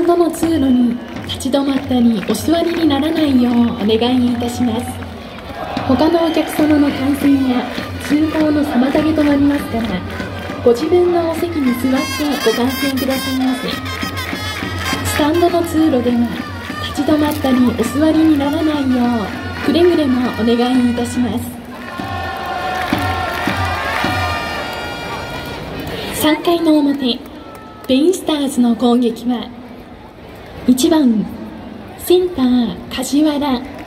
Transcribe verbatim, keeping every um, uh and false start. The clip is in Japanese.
ドの通路に立ち止まったりお座りにならないようお願いいたします。他のお客様の感染や通行の妨げとなりますから、ご自分のお席に座ってご観戦くださいませ。スタンドの通路では立ち止まったりお座りにならないようくれぐれもお願いいたします。さんかいの表、ベイスターズの攻撃はいちばんセンター梶原